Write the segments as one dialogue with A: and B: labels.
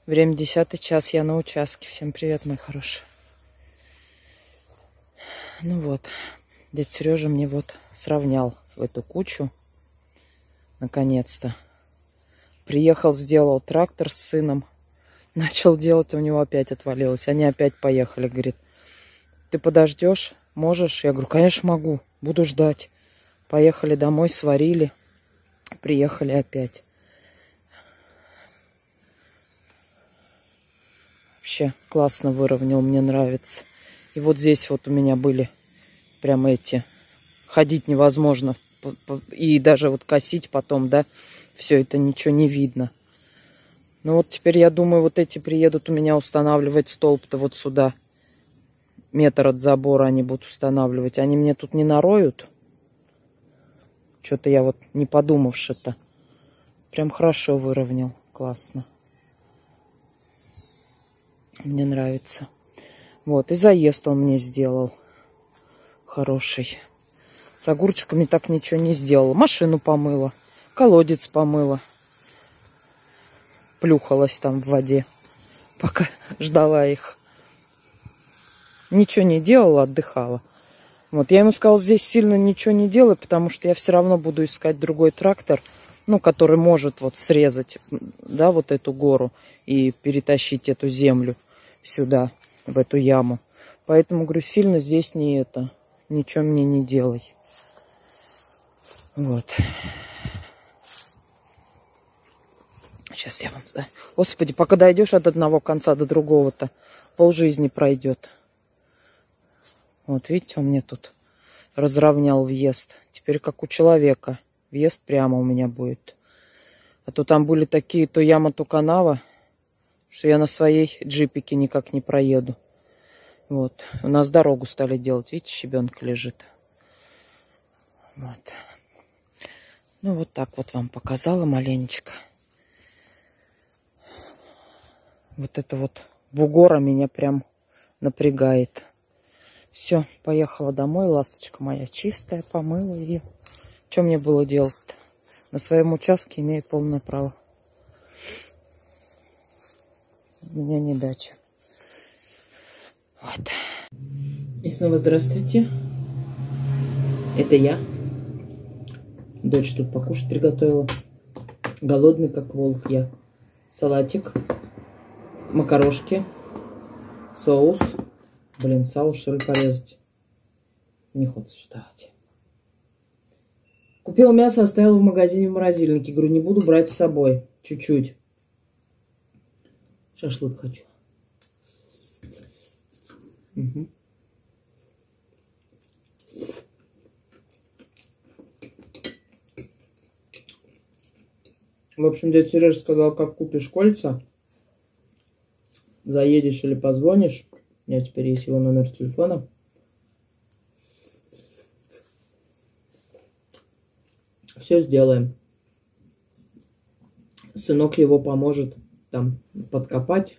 A: Время 10 час, я на участке. Всем привет, мои хорошие. Ну вот, дядя Сережа мне вот сравнял в эту кучу. Наконец-то. Приехал, сделал трактор с сыном. Начал делать, у него опять отвалилось. Они опять поехали. Говорит, ты подождешь? Можешь? Я говорю, конечно, могу. Буду ждать. Поехали домой, сварили. Приехали опять. Вообще классно выровнял, мне нравится. И вот здесь вот у меня были прямо эти... Ходить невозможно. И даже вот косить потом, да, все это ничего не видно. Ну вот теперь, я думаю, вот эти приедут у меня устанавливать столб-то вот сюда. Метр от забора они будут устанавливать. Они мне тут не нароют. Что-то я вот не подумавши-то. Прям хорошо выровнял. Классно. Мне нравится. Вот, и заезд он мне сделал. Хороший. С огурчиками так ничего не сделала. Машину помыла. Колодец помыла. Плюхалась там в воде. Пока ждала их. Ничего не делала, отдыхала. Вот, я ему сказала, здесь сильно ничего не делай, потому что я все равно буду искать другой трактор, ну, который может вот срезать, да, вот эту гору и перетащить эту землю сюда, в эту яму. Поэтому, говорю, сильно здесь не это, ничего мне не делай. Вот. Сейчас я вам... Господи, пока дойдешь от одного конца до другого-то, полжизни пройдет. Вот, видите, он мне тут разровнял въезд. Теперь как у человека. Въезд прямо у меня будет. А то там были такие, то яма, то канава, что я на своей джипике никак не проеду. Вот. У нас дорогу стали делать. Видите, щебенка лежит. Вот. Ну, вот так вот вам показала маленечко. Вот это вот бугора меня прям напрягает. Все, поехала домой. Ласточка моя чистая, помыла ее. Что мне было делать-то? На своем участке имею полное право. У меня не дача. Вот. И снова здравствуйте. Это я. Дочь тут покушать приготовила. Голодный, как волк я. Салатик. Макарошки. Соус. Блин, сало, что ли, порезать? Не хочется вставать. Купила мясо, оставила в магазине в морозильнике. Говорю, не буду брать с собой. Чуть-чуть. Шашлык хочу. Угу. В общем, дядя Сережа сказал, как купишь кольца, заедешь или позвонишь. У меня теперь есть его номер телефона. Все сделаем. Сынок его поможет там подкопать,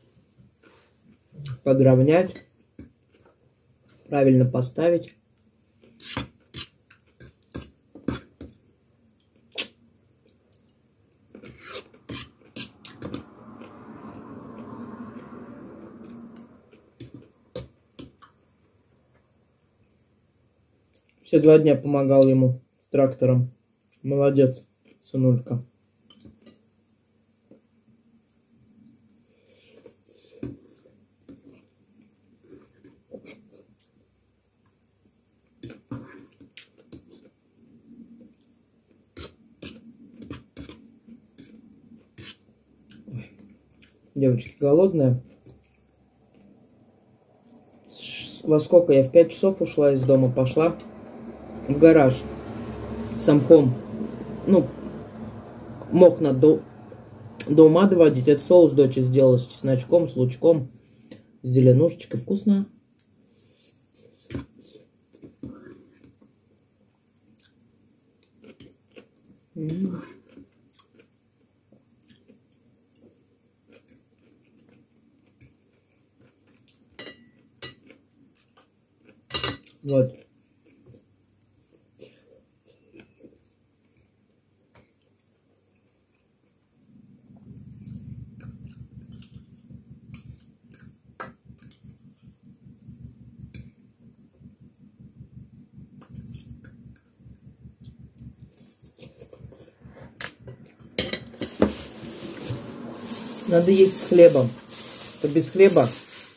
A: подровнять, правильно поставить. Все 2 дня помогал ему с трактором. Молодец, сынулька. Девочки, голодная. Во сколько? Я в 5 часов ушла из дома, пошла в гараж с мхом. Ну, мох надо до ума доводить. Это соус дочь сделала с чесночком, с лучком, с зеленушечкой. Вкусно. Вот. Надо есть с хлебом. А без хлеба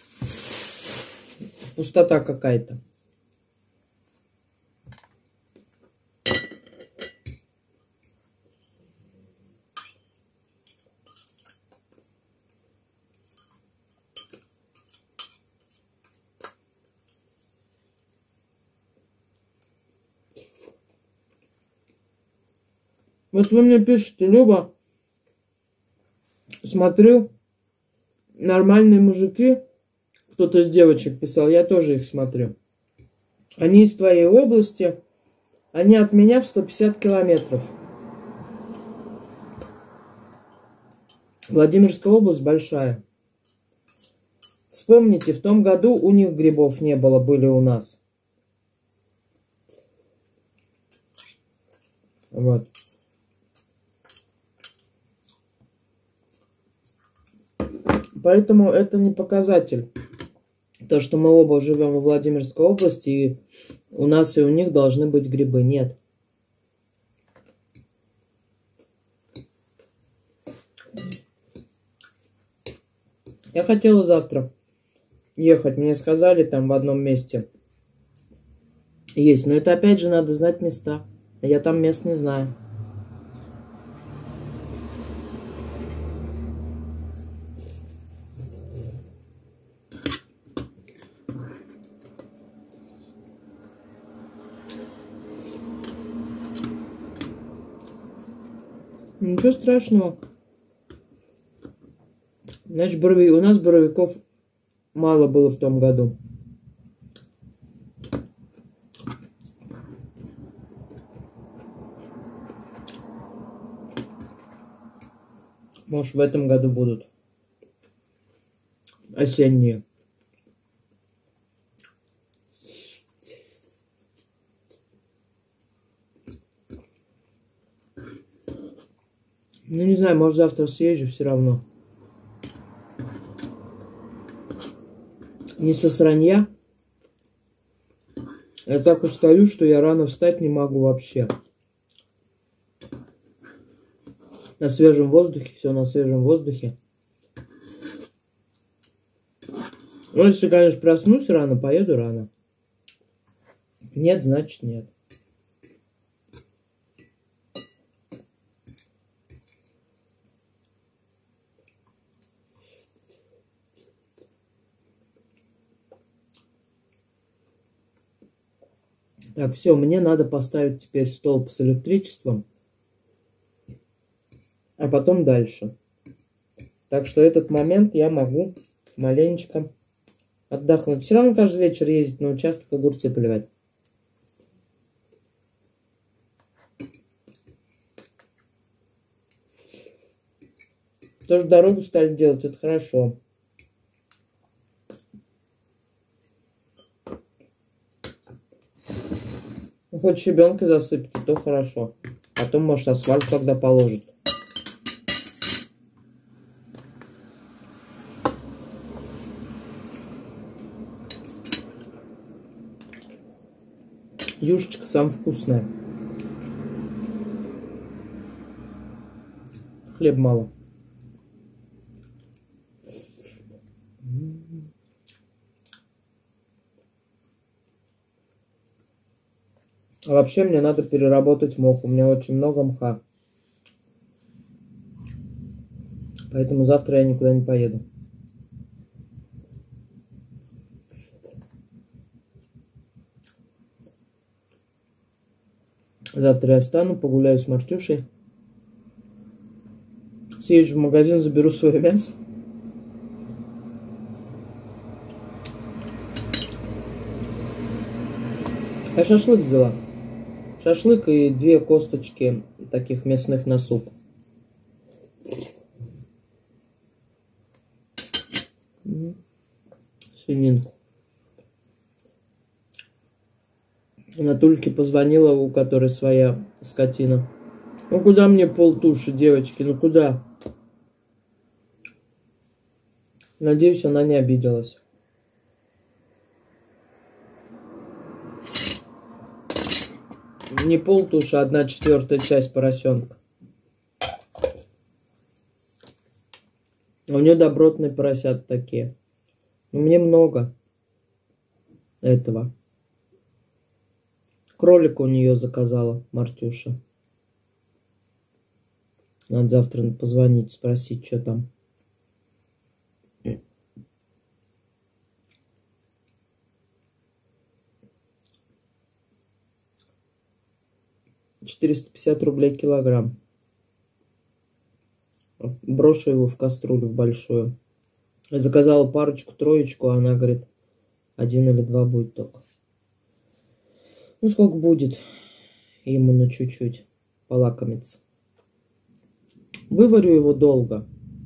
A: пустота какая-то. Вот вы мне пишете, Люба, смотрю, нормальные мужики, кто-то из девочек писал, я тоже их смотрю. Они из твоей области, они от меня в 150 километров. Владимирская область большая. Вспомните, в том году у них грибов не было, были у нас. Вот. Поэтому это не показатель. То, что мы оба живем в Владимирской области, и у нас и у них должны быть грибы. Нет. Я хотела завтра ехать. Мне сказали там в одном месте есть. Но это опять же надо знать места. Я там мест не знаю. Ничего страшного. Значит, у нас боровиков мало было в том году. Может, в этом году будут осенние. Ну, не знаю, может, завтра съезжу все равно. Не со сранья. Я так устаю, что я рано встать не могу вообще. На свежем воздухе, все на свежем воздухе. Ну, если, конечно, проснусь рано, поеду рано. Нет, значит нет. Так, все, мне надо поставить теперь столб с электричеством, а потом дальше. Так что этот момент я могу маленечко отдохнуть. Все равно каждый вечер ездить на участок огурцы поливать. Тоже дорогу стали делать, это хорошо. Ну, хоть щебенкой засыпьте, то хорошо. Потом, может, асфальт когда положит. Юшечка самая вкусная. Хлеб мало. А вообще мне надо переработать мох. У меня очень много мха. Поэтому завтра я никуда не поеду. Завтра я встану, погуляю с Мартюшей. Съезжу в магазин, заберу свое мясо. Я шашлык взяла. Шашлык и 2 косточки таких мясных на суп. Свининку. Натульке позвонила, у которой своя скотина. Ну куда мне полтуши, девочки, ну куда? Надеюсь, она не обиделась. Не полтуши, а 1/4 часть поросенка. А у нее добротные поросят такие. Но мне много этого. Кролика у нее заказала Мартюша. Надо завтра позвонить, спросить, что там. 450 рублей килограмм. Брошу его в кастрюлю в большую. Я заказала парочку-троечку, а она говорит, 1 или 2 будет только. Ну, сколько будет ему на чуть-чуть полакомиться. Выварю его долго.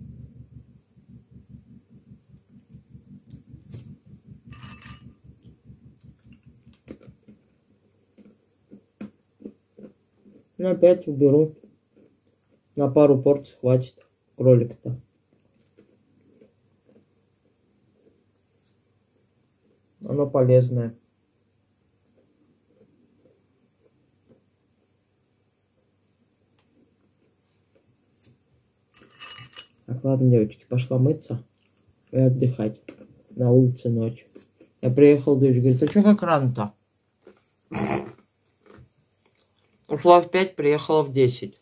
A: Ну, опять уберу. На пару порций хватит кролика-то. Оно полезное. Так, ладно, девочки, пошла мыться и отдыхать. На улице ночь. Я приехал, дочь говорит, а что как рано-то? Ушла в 5, приехала в 10.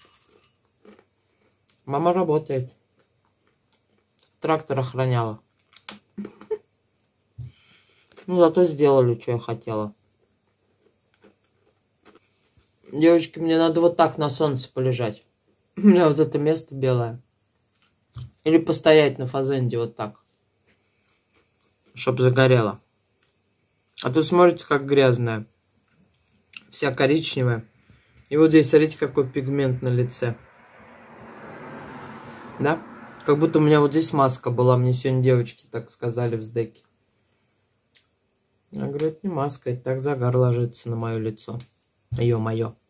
A: Мама работает. Трактор охраняла. Ну, зато сделали, что я хотела. Девочки, мне надо вот так на солнце полежать. У меня вот это место белое. Или постоять на фазенде вот так. Чтоб загорело. А то смотрите, как грязная. Вся коричневая. И вот здесь, смотрите, какой пигмент на лице. Да? Как будто у меня вот здесь маска была. Мне сегодня девочки так сказали в СДЭКе. Я говорю, это не маска, это так загар ложится на мое лицо. Ё-моё.